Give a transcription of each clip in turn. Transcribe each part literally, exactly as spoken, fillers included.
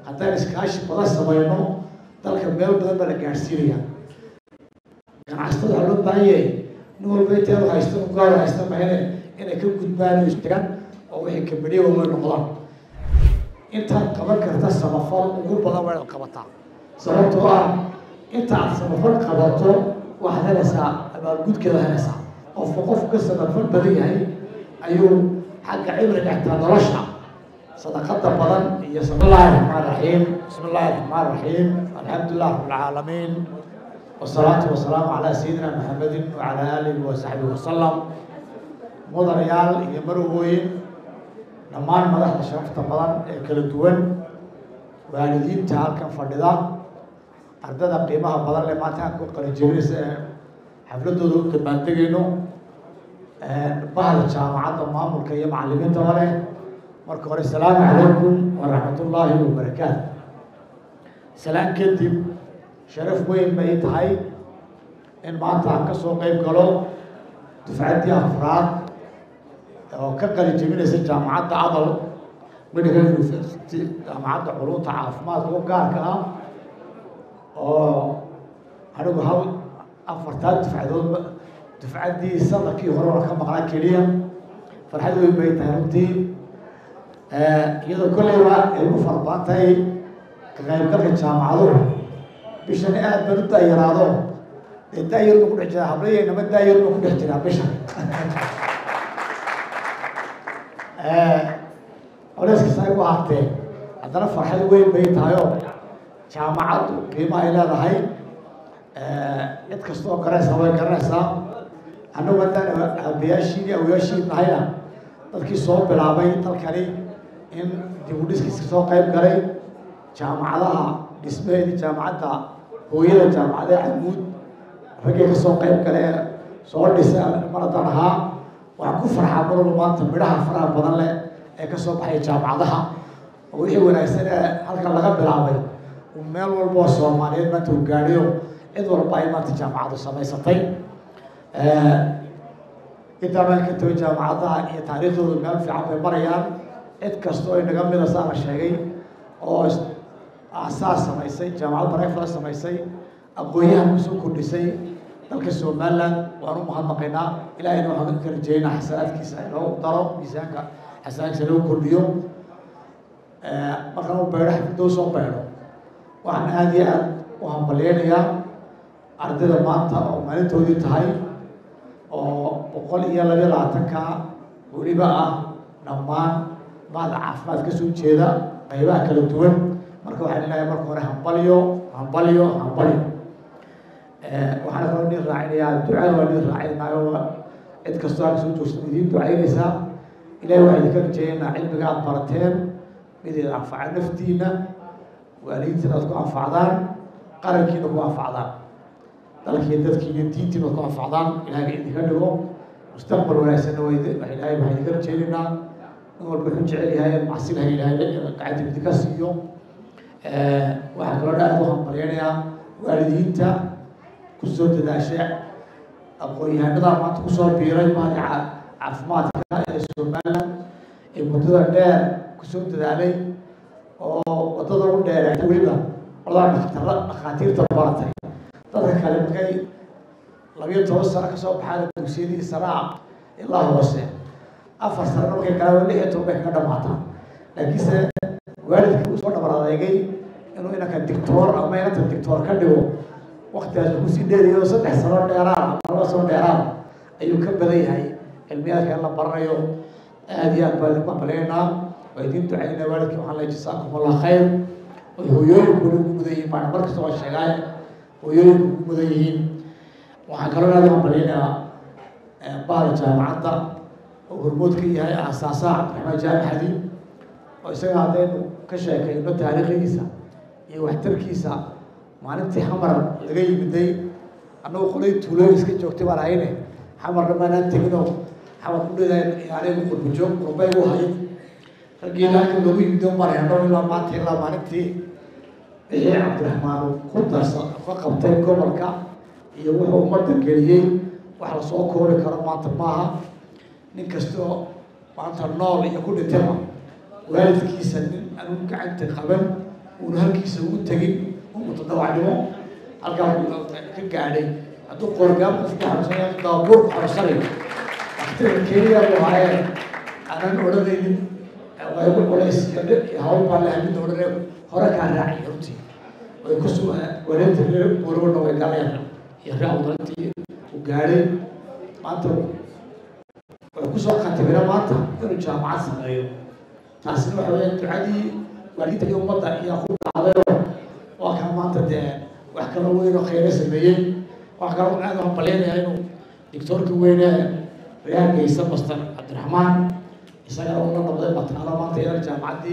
haddaan iskaashi badan samayno dalka meel badan baa la gaadhsiinaya ganacsatada waxaa loo baahan yahay nin walba inteedu haysto gaar haysta mahene inay ka gudbaan istagan oo wixii kambaniya waaweyn noqdaan intaad qaban karta samafal ugu badan waa inaad qabataa sababtoo ah inta aad samafal qabato waxaad helaysaa abaalgudkeeda helaysaa qofka qofku ka samafal badan yahay ayuu xagga cibriga xitaa nolosha sadaqada badan iyo bismillaahi raxmaani raxiim bismillaahi raxmaani raxiim alxamdulilah rabbilcaalamiin wasalaatu wasalaamu calaa sayidina maxamedin wacalaa aalihi wasaxbihi wasalam mudanayaal iyo marwooyin dhammaan madaxda sharafta badan ee kala duwan waalidiinta halkan fadhida ardada qiimaha badan leh maanta aan ku qalinjebinaysa ee xafladooda u dabaaldegayno bahda jaamacadda maamulka iyo macallimiinta wale marka hore asalaamu calaykum waraxmatullaahi wabarakaatu salaan kadib sharaf weyn bay tahay in maanta aan ka soo qayb galo dufcaddii afraad oo ka qalinjebinaysa jaamacadda adal medical university jaamacadda culumta caafimaadka u gaarka ah oo anigu hal afartaa dufcadood dufcaddii sanadkii hore oo ka maqnaa keliya farxad weyn bay tahay runtii iyadoo kolleyba ay ugu farbaan tahay ka qaybgalka jaamacaduhu bishani aad baan u daayaraado dee daayarnu ku dhex jiraa hablayeynama daayarnu ku dhex jiraa bishan coleyskasta ay u ahaatee haddana farxad weyn bay tahay oo jaamacaddu qiimo ay leedahay cid kasta oo garanaysaa way garanaysaa annagu haddaan aabayaashiin iyo awayaashiin nahayna dadkii soo bilaabay dalkani in dib u dhiskiisa soo qayb galay jaamacadaha dhismaheedii jaamacadda hooyada jaamacadaha camuud raggii ka soo qayb gale ee soo dhisay maradan ahaa waxaan ku farxaa marwalba maanta midhaha faraha badan leh ee ka soo baxay jaamacadaha oo wixii wanaagsan ee halkan laga bilaabay meel walba oo soomaaliyeed maanta uu gaadhiyo cid walba ay maanta jaamacaddu samaysatay intaa meel ka tagay jaamacadaha iyo taariikhdooda meel fiican bay marayaan cid kasta oo inaga mida saa la sheegay oo aasaas samaysay jaamacad bareefla samaysay aqoon-yahan kusoo kordhisay dalka somaliland waan u mahadnaqaynaa ilaahayna waxaan ka rajeynaa xasanaadkiisa inoo daro miisaanka xasanaadkiisa inoo kordhiyo markaan u beydho xafidoo soo beydho waxaan aada iyo aada u hambalyeynayaa ardayda maanta oo maalintoodii tahay oo boqol iyo labiyo labaatanka weliba ah dhammaan bahda caafimaad ka soo jeeda qaybaha kala duwan marka waxaan leeyahay marka hore hambalyo hambalyo hambalyo waxaana kaloo nin raacinayaa ducada waa nin raacinaayo cid kastoo aad soo joogsan idiin ducaynaysaa ilahay waxaa idinka rajeeyaynaa cilmiga aada barateen mid idin anfaca naftiina waalidiintiina aad ku anfacdaan qarankiina ku anfacdaan dalkiiyo dadkiiyo diintiina ku anfacdaan ilahay idinka dhigo mustaqbal wanaagsanna waa ilahay waxaa idinka rajeynaynaa in walba wuxuu jecel yahay macsilaha ilahay gacanta idinka siiyo waxaa kaloo aada u hambalyeynayaa waalidiinta kusoo dadaasha aqoon-yahanada maanta kusoo biiray mahadi caafimaadka ee somaliland ee muddada dheer kusoo dadaalay oo waddada u dheeree weliba odaa dhaktara dhakhaatiirta baratay dadka kale markay labiyo toban sano kasoo baxaan dugsiyadii sanaa ilaa hoose afar sano markay galaan lix iyo toban bay kaga dhamaataan laakiinse waalidkii uu soo dhabar adeegay inuu inanka dictoor ama inanta dictoor ka dhigo waktigaas kusii dheeriyo saddex sano dheeraad ama laba sano dheeraad ayuu ka badan yahay cilmiyaadka in la baranayo aada iyo aad baa idinku hambalyeynaa waa idiin ducaynaa waalidkii waxaan leeyahay jasaakum allah khayr oy hooyooyinkuna ugu mudan yihiin baan mar kasta waa sheegaay hooyooyinku ugu mudan yihiin waxaan kaloo aada u hambalyeynayaa bahda jaamacadda oo hormood ka yahay aasaasaha cabdiraxmaan jaamac xadiid oo isaga haddaynu ka sheekayno taariikhdiisa iyo waxtarkiisa maalintii xamar laga yimiday annagu qolay tuulooyin iska joogtay baan hayne xamarna maanaan teginoo xamar ku dheedaay anigu qurbajoog qurbay u hayd raggii halkan loogu yimido maray annagu ilaa maanta ilaa maalintii wixii cabdiraxmaan ku darsa ka qabtay gobolka iyo wuxuu ummadda geliyey wax lasoo koobi karo maanta maaha nin kastoo maanta nool iyo ku dhintayba waalidkiisa nin anugu gacanta qaban ونهلكيس وتجي ومتطوع له القام كقاعدين هذو قرقام في حرسين دابور حرسين أكتر كيريا وهاي أنا نقول ذي ويقول بوليس هاو بالله من نقول ذي هراك الرعي يوتي ويكسو ولد ذي بورون ويقالين يرجع ودرتي وقاعدين ما أنتم ويكسو خاتمنا ما أنتم يرجع مع السمايو تحسين وحوين تعدي وليت يوم مضى يأخذ عليه وكان ما أنت ده وحكموا وينه خير سمين وحكموا عنهم بلينا إنه دكتور كوينه ريان جيسا مستر عبد الرحمن يسأل الله نبضي بطالة ما أنت يرجع معدي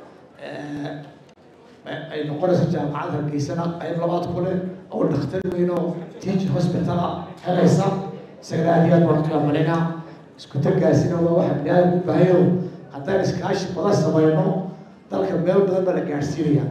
أي نقرس الجامعة الجيسنا أي لغات كله أو الدكتور وينه تيجي هوسبيتال هلا يسا سكرتيريات وقتها بلينا سكتر جالسين هو واحد جاي بهيو حتى نسكاش بلاس سباينه dalka meel badan baa la gaarsiinaya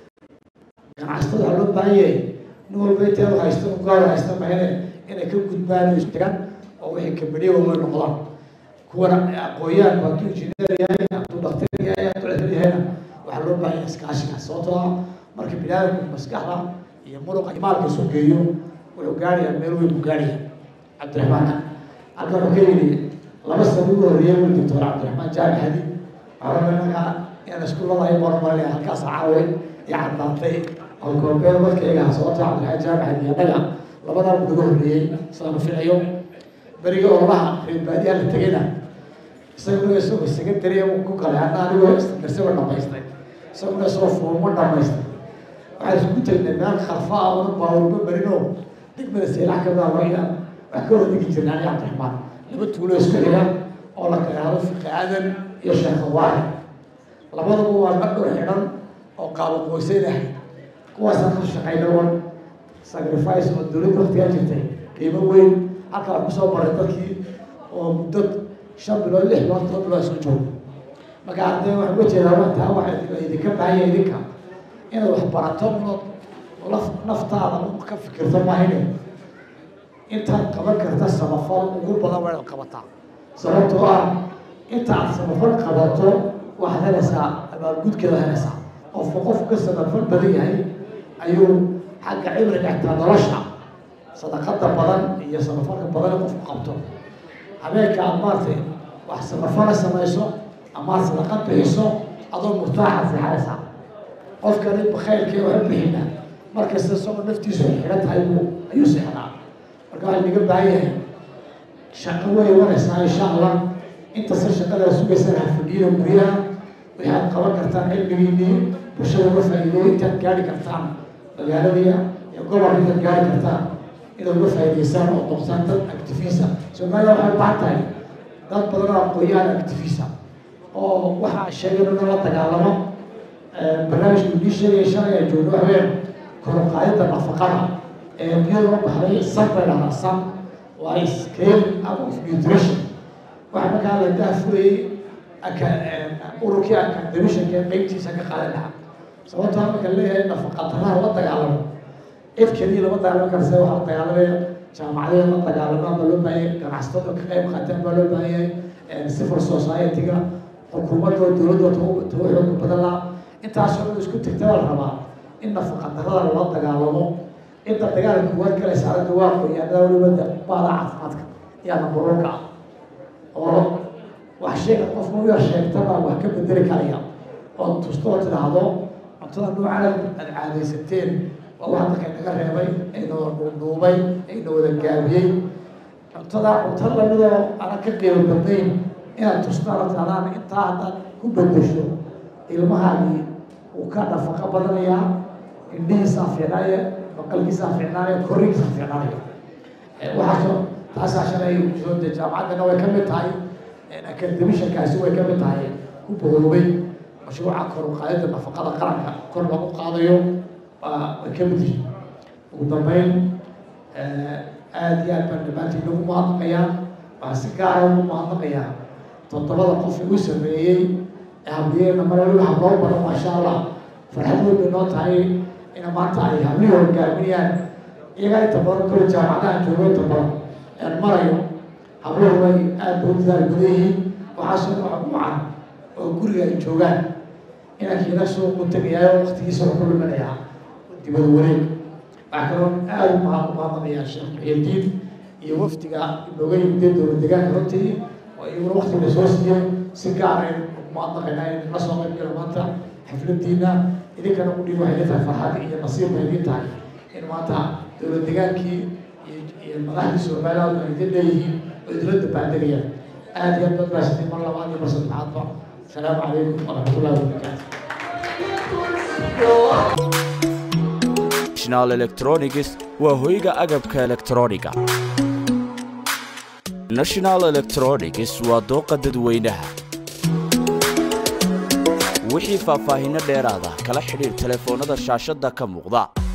ganacsatada waxaa loo baahan yahay nin walba intee haysto gaar haysta mahane inay ka gudbaan isku tagaan oo wixii kambaniya waaweyn noqdaan kuwana aqooyaan hadduu injineer yahay hadduu dhakhtar yahay hadduu cilmi yahayna waxaa loo baahan yahay iskaashiga sababtoo ah marka biniaadamku maskaxda iyo muruqa imaalka soo geeyo wuxuu gaarayaa meel weyn buu gaaraya cabdiraxmaan halka wuxuu ka yidhi laba sano ugu horreeyay weli doctor cabdiraxmaan jaamac hadi waxaa يعني سكول الله يبارك مالي هالكاس عاوي يعطانتي أو كوبير مركيجا صوتها عبد الحاج جامع هدي هذا لبنا بدقول لي صار في اليوم بريء الله في البادية اللي تجينا سووا يسوق السكرتيرية وكوكا لأن أنا هو نرسل لنا مايستي سووا نصرف ومنا مايستي وعايز قلت إن الناس خرفاء ونبى ونبرينو تقبل السلاح كذا ويا وحكوا لي جينا يا عبد الرحمن لما تقولوا اسكتنا أو لك يعرف قاعدا يا شيخ واحد labadaba waa qadhur xidhan oo qaabo qoysaynahay kuwaasaan ka shaqayna wan sacrifice oo dowladda waqtigaa jirtay qiimo weyn halkaa ku soo baray dadkii oo muddo shan bilood lix bilood toban bilood soo joogo marka haddee waxaan uga jeedaa wantaa waxaa idinka baahanya idinka inaad wax barato unood naftaada ka fikirto maahine intaad qaban karta samafal ugu badan waa inaad qabataa sababtoo ah inta aad samafal qabato waxaad helaysaa abaalgudkeeda helaysaa qofka qofku ka samafal badan yahay ayuu xagga cibri dhigtaa nolosha sadaqada badan iyo samafalka badan qofku qabto habeenka aad maartay wax samafala samayso ama sadaqad bixiso adoo murtaaxa seexanaysaa qofkani bakhaylkii waxu bixina markasta isagoo naftiisu xidhan tahay ayuu seexnaa marka waxaa laga baahan yahay shaqo way wanaysaa insha allah intaasa shaqada sugaysana hafadhiina guryaha waxaad qaban kartaan cilmigiinii bulshada uga faa'iideeyo intaad gaari kartaan magaaladiya iyo gobolka intaad gaari kartaan inaad uga faa'iideysaan oo noqdaan dad activista Soomaaliya waxay u baahan tahay dad badan oo aqoon-yahan activista oo waxaa sheegay in la dagaalamo barnaamijka uu sheegay shalay ay joogno habeen kor u qaadida nafaqada ee iyadoo baxday sabir ahsan waa scale of nutrition waxaa markaa la daafurayay ururkii academicianka qaybtiisa ka qaadan lahaa sababtoo marka leeyahay nafaqadaraha la dagaalamo cid keliya lama dagaalami karse waxaa la dagaalamaya jaamacadaha la dagaalamo ama loo baahanyay ganacsatada ka qayb qaataan baa loo baahanyay civil society-ga xukuumadda dowladda tawixooga badan laha intaasoo dhan isku tagtaa la rabaa in nafaqadarada lala dagaalamo inta dagaalka kuwaad galaysa aragga waa qoyaanada weliba baada caafimaadka iyo nambarulka ah oo wax sheega qofka u yar sheegtaba wax ka bedeli karaya oo tustoo tidhaahdo cuntada noocan aad caadaysateen waa wax dadka naga reebay ayna dhuubay ayna wada gaabiyey cuntada cunto lamidoo aanan ka qiimo badnayn inaad tustaala tidhahdaan intaa haddaad ku bedesho ilmahaagii uu ka nafaqo badanayaa indhihiisaa fiicnaaya maqalkiisaa fiicnaaya korrigiisaa fiicnaaya waxaasoo taasaa shalay soo dee jaamacaddana way ka mid tahay academiciankaasi way ka mid tahay ku bogoobay mashruuca kor u qaadida nafaqada qaranka kor lagu qaadayo way ka mid yihiin ugu dambeyn aada iyo aad baan dhammaantiin ugu mahadnaqayaa waxaa si gaara ugu mahadnaqayaa toddobada qof igu sameeyey ee habliyeyna mar waliba habloo badan maasha allah farxad weyn bay noo tahay ina maanta ay hablihii hogaaminayaan iyagaa inta badan kole jaamacadaha joogo inta badan aan marayo habluhu way aada u dadaal badan yihiin waxaasoo waxa ucan oo guriga ay joogaan إنك ينسوا قلت يا وقت يسوع كل من يا تبدورين أكرم أول ما ما يا شيخ يدين يوفتي لغاية يدين ودقان رتي ويقول وقت الأساسية سكارين ما أطلقنا نصهم من المنطقة حفل الدينا إذا كانوا يقولون وحدتها فهذه هي نصيب من تاعي إن ما دول الدقان كي المراحل السورية ويدين ويدرد بعد ريال هذه النقطة بس مرة واحدة بس العاطفة السلام عليكم ورحمة الله وبركاته. National Electronics وهويجا أجابك إلكترونيكا. National Electronics ودوق الدوينها. وحي فافاهنا ديرادا كلا حرير تلفونات الشاشة دا كموضع.